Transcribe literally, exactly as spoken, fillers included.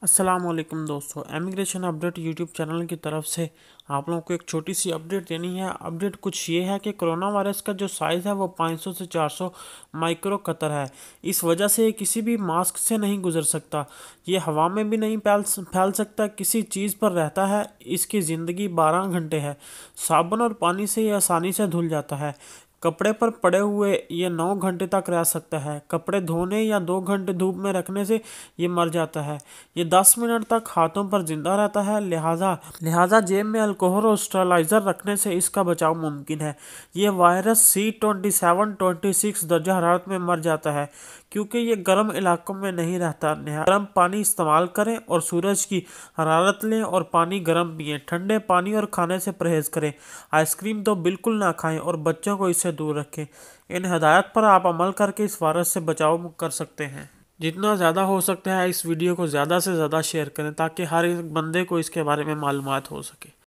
السلام علیکم دوستو، امیگریشن اپڈیٹ یوٹیوب چینل کی طرف سے آپ لوگوں کو ایک چھوٹی سی اپڈیٹ دینی ہے۔ اپڈیٹ کچھ یہ ہے کہ کرونا وائرس کا جو سائز ہے وہ پانچ سو سے چار سو مائکرو قطر ہے۔ اس وجہ سے یہ کسی بھی ماسک سے نہیں گزر سکتا، یہ ہوا میں بھی نہیں پھیل سکتا، کسی چیز پر رہتا ہے۔ اس کی زندگی بارہ گھنٹے ہے۔ صابن اور پانی سے یہ آسانی سے دھل جاتا ہے۔ کپڑے پر پڑے ہوئے یہ نو گھنٹے تک رہ سکتا ہے۔ کپڑے دھونے یا دو گھنٹے دھوپ میں رکھنے سے یہ مر جاتا ہے۔ یہ دس منٹ تک ہاتھوں پر زندہ رہتا ہے، لہٰذا لہٰذا جیب میں الکوہل اور اسٹرلائزر رکھنے سے اس کا بچاؤ ممکن ہے۔ یہ وائرس سی ٹوئنٹی سیون ٹوئنٹی سکس درجہ حرارت میں مر جاتا ہے کیونکہ یہ گرم علاقوں میں نہیں رہتا۔ گرم پانی استعمال کریں اور سورج کی حرارت لیں اور پانی گرم پئیں۔ ٹھنڈے پانی اور کھانے سے پرہیز کریں۔ آئس کریم تو بالکل نہ کھائیں اور بچوں کو اس سے دور رکھیں۔ ان ہدایات پر آپ عمل کر کے اس وائرس سے بچاؤ کر سکتے ہیں۔ جتنا زیادہ ہو سکتا ہے اس ویڈیو کو زیادہ سے زیادہ شیئر کریں تاکہ ہر ایک بندے کو اس کے بارے میں معلومات ہو سکے۔